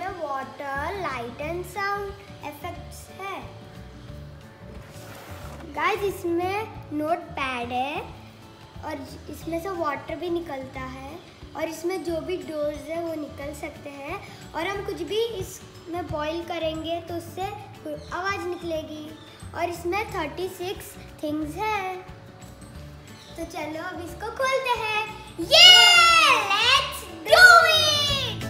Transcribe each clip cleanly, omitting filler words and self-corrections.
Water, light and sound effects है। Guys इसमें note pad है और इसमें से वाटर भी निकलता है और इसमें जो भी डोज है वो निकल सकते हैं और हम कुछ भी इसमें बॉईल करेंगे तो उससे आवाज़ निकलेगी और इसमें 36 थिंग्स है। तो चलो अब इसको खोलते हैं। Let's do it.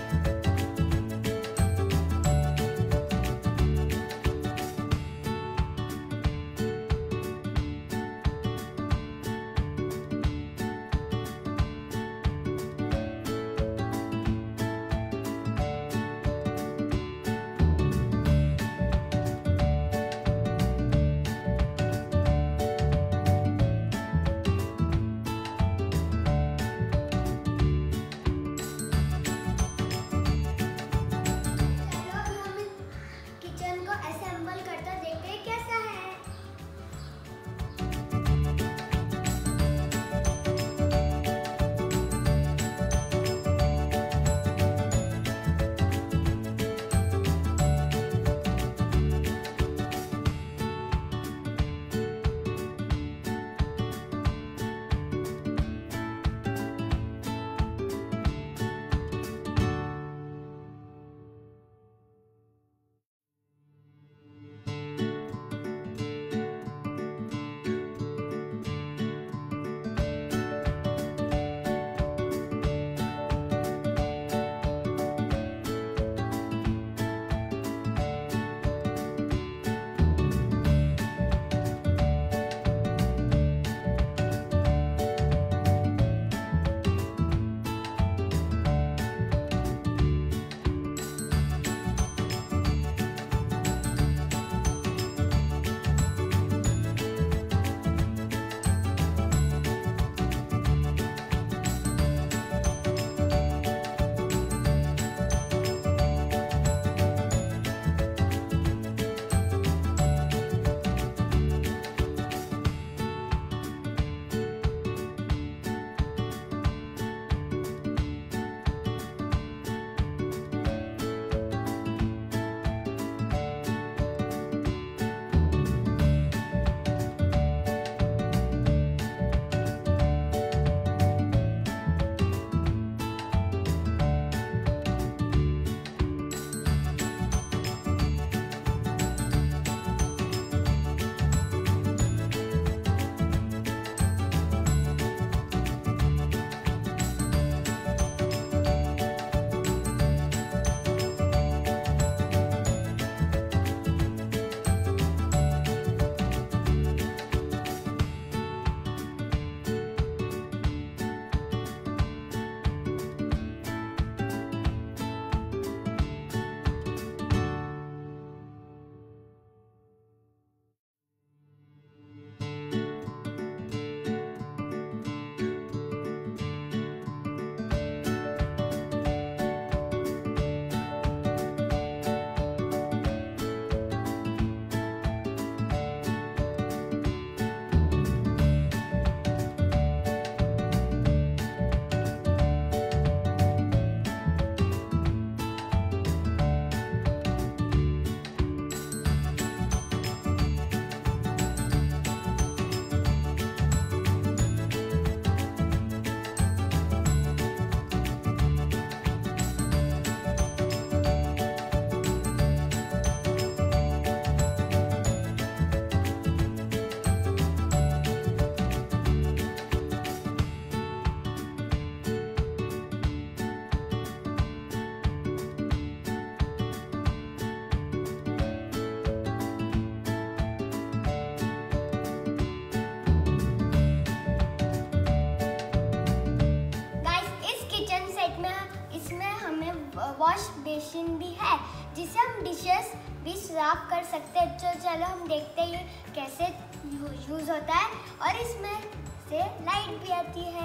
Wash basin भी है जिसे हम डिशेस भी साफ कर सकते हैं। तो चलो हम देखते हैं कैसे यूज़ होता है। और इसमें से लाइट भी आती है।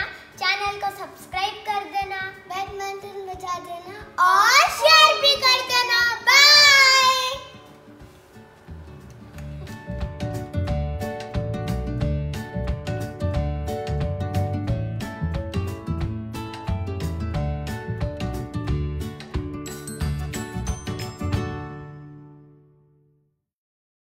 चैनल को सब्सक्राइब कर देना, बेल बटन बजा देना और शेयर